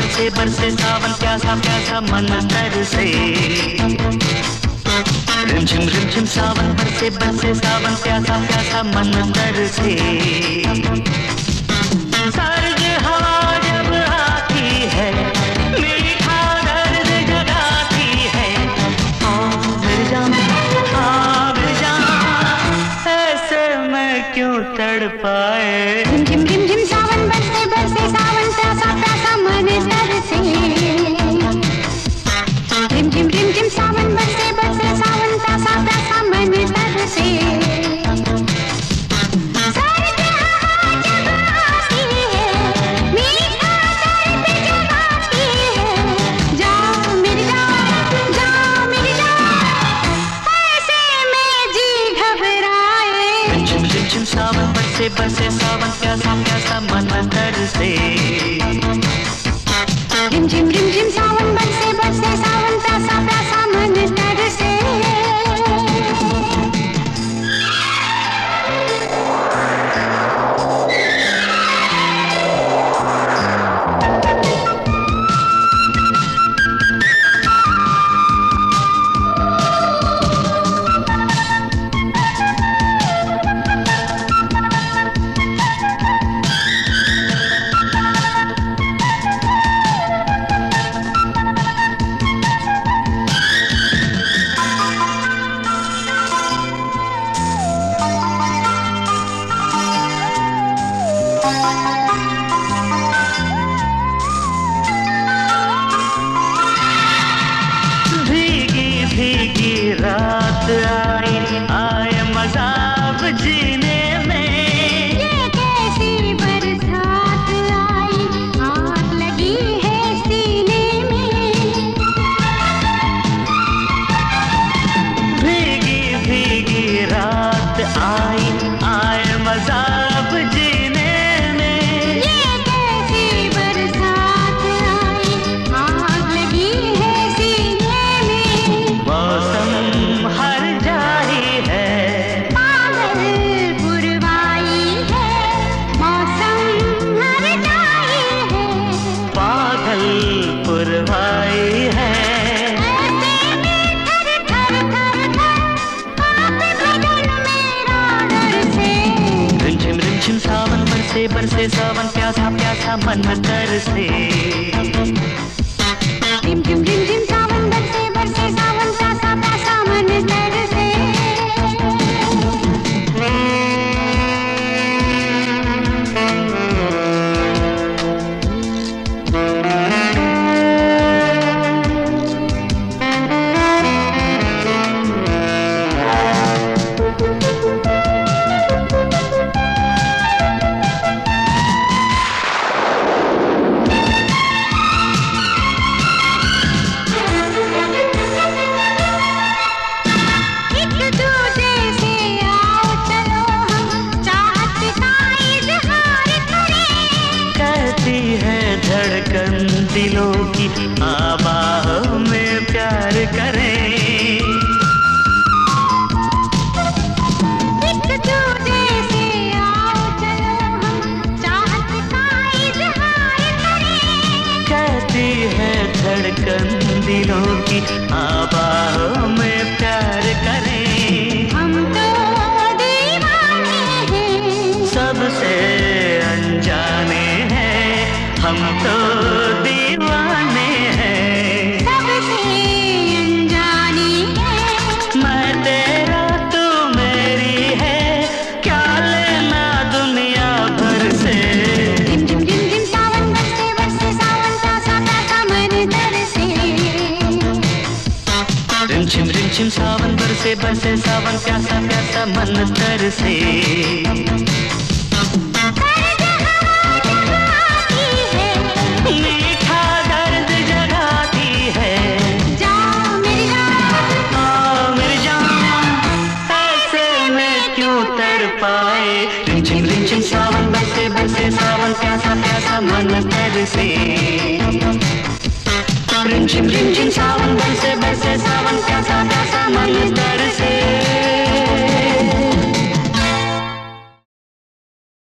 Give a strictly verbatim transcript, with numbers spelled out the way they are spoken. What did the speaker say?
बरसे बरसे सावन प्यासा प्यासा मन तरसे। रिमझिम रिमझिम सावन बरसे बरसे सावन प्यासा प्यासा मन तरसे। सर्द हवा जब आती है मीठा दर्द जगाती है। आ मेरी जान आ मेरी जान ऐसे मैं क्यों तड़पाए। रिमझिम रिमझिम सावन बरसे बरसे सावन प्यासा प्यासा मन तरसे। रिमझिम रिमझिम सावन बरसे बरसे सावन प्यासा प्यासा मन तरसे। सर्द हवा जब आती है मीठा दर्द जगाती है। जा मेरी जान जा मेरी जान ऐसे में जी घबराए। रिमझिम रिमझिम सावन बरसे बरसे सावन प्यासा प्यासा मन तरसे। रिमझिम रिमझिम सावन बरसे बरसे सावन प्यासा प्यासा मन तरसे। रात आई आए मज़ाब जीने में। ये कैसी बरसात आई आग लगी है सीने में। भीगी भीगी रात आई आए मज़ाब जीने में। ये कैसी बरसात आई आग लगी है सीने में। मौसम हर जाही है पागल पुरवाई है। मौसम हर जाई है पागल पुरवाई है। ऐसे में थर थर थर थर कांपे बदन मेरा डर से। रिमझिम रिमझिम सावन बरसे बरसे सावन प्यासा प्यासा मन तरसे। रिमझिम रिमझिम सावन बरसे बरसे सावन प्यासा प्यासा मन तरसे। एक दूजे से आओ चलो हम चाहत का इजहार करें। कहती है धड़कन दिलों की आवाज़ में प्यार करें। एक दूजे से आओ चलो हम चाहत का इजहार करें। कहती है धड़कन दिलों की आवाज़ में प्यार करें। हम तो दीवाने हैं सबसे अनजाने हैं हम तो दीवाने हैं। सबसे अनजाने हैं। मैं तेरा तू मेरी है क्या लेना दुनिया भर से। रिमझिम रिमझिम सावन बरसे बरसे सावन प्यासा प्यासा मन तरसे। रिमझिम रिमझिम सावन बरसे बरसे सावन प्यासा प्यासा मन तरसे। सर्द हवा जब आती है मीठा दर्द जगाती है। जा मेरी जान आ मेरी जान ऐसे में क्यों तड़पाए। रिमझिम रिमझिम सावन बरसे बरसे सावन प्यासा प्यासा मन तरसे। रिमझिम रिमझिम सावन बरसे बरसे सावन प्यासा प्यासा मन तरसे।